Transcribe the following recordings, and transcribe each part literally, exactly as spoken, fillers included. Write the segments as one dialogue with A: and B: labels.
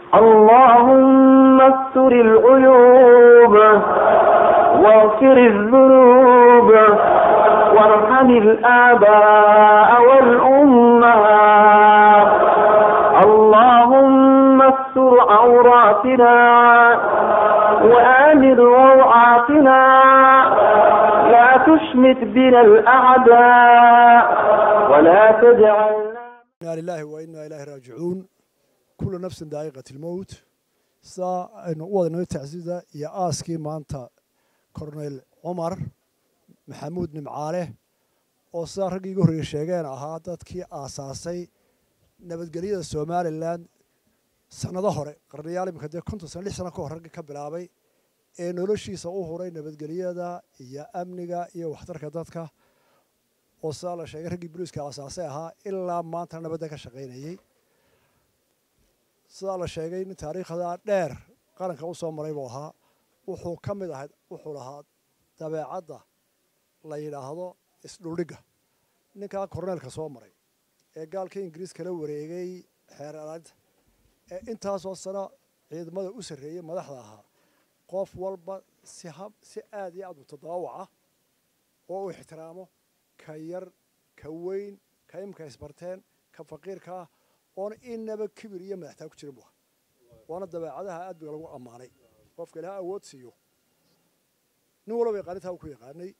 A: اللهم استر العيوب واغفر الذنوب وارحم الآباء والأمهات. اللهم استر عوراتنا وآمن روعاتنا، لا تشمت بنا الأعداء ولا تجعلنا.
B: إنا لله وإنا إليه راجعون. كل نفس ذائقة الموت. سا إنه وضعنا تعزيزا يا آسكي مانتا كورنيل عمر محمود نمعاله oo saa raggii ugu horreeyay sheegeen ahaa dadkii aasaasay nabadgelyada Somaliland sanado hore qarniyaal imika dee konton sano lix sano ka hor raggii ka bilaabay ee noloshiisa u horay nabadgelyada iyo amniga iyo waxtarka dadka oo saa la sheegay raggii booliiska aasaasay ahaa ilaa maanta nabadda ka shaqaynayay. sidaa la sheegay in taariikhda dheer qaranka u soo maray buu ahaa. wuxuu ka mid ahaa wuxuu lahaa dabeecadda la yidhaahdo isdhuldhigga. ninkaa korneelka soo maray ee gaalka ingiriiska la wareegay xeer ilaalinta ee intaasoo sano ciidamada u sarreeyay madaxda ahaa, qof walba si si aad iyo aad u tadaawaca oo u ixtiraamo ka yar ka weyn ka imka isbarteen ka faqiirka ah oona inaba kibir iyo madaxtaa ku jirin buu waana dabeecadaha aad baa lagu ammaanay. qofka ilaahay awood siiyo nin walba yaqaanitaa uu ku yaqaanay.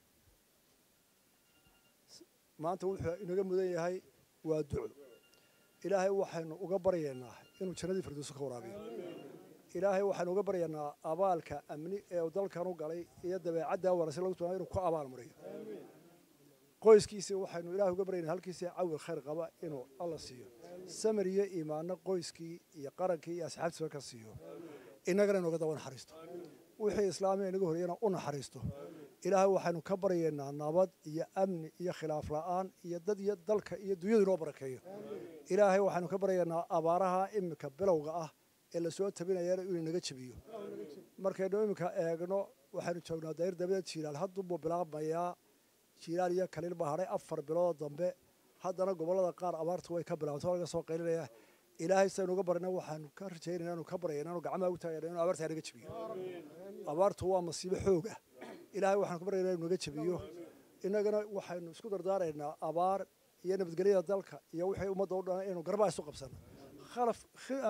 B: maanta wuxuu inaga mudan yahay waa duco. ilaahay waxaynu uga baryaynaa inuu jannadii firdawsi ka waraabiyo. ilaahay waxaynu uga baryaynaa abaalka amni ee uu dalkan u galay iyo dabeecadda wanaagsan lagu tuuray inuu ku abaal mariyo. qoyskiisa waxaynu ilaahay uga baryaynaa halkiisa cawi khayr qaba inuu alla siiyo. samir iyo iimaanna qoyskii iyo qarankii iyo asxaabtiisa ka siiyo. inagana inaga daba naxariisto. wixii islaamiga inaga horreeyana u naxariisto. ilaahay waxaynu ka baryaynaa nabad iyo amni iyo khilaaf la'aan iyo dad iyo dalka iyo dunyada inoo barakeeyo. ilaahay waxaynu ka baryaynaa abaaraha imika bilowga ah ee la soo tabinayana inuu naga jabiyo. markaynu imika eegno waxaynu joognaa dayr dabadeed jiilaal hadduu bilaabmayaa. jiilaal iyo kaliil baa hadhay afar bilood dambe. haddana gobollada qaar abaartu way ka bilaabantay oo laga soo qaylinaya. ilaahay saynu uga barnaa waxaanu ka rajaynaynaa inuu ka baryaynaa inuu gacmaha u taagayna inuu abaarta naga jabiyo. abaartu waa masiibo xoog ah. ilaahay waxaan ku baryaynaa inuu naga jabiyo. innagana waxaynu isku dardaaraynaa abaar iyo nabadgelyada dalka iyo wixii ummadda u dhan inuu garbaha isu qabsano. khalaf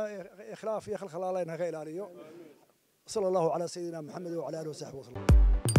B: khilaaf iyo khalkhalaala inaga ilaaliyo. sala allahu calaa sayidina maxamed wa calaa aalihi wa saxbihi wasallam.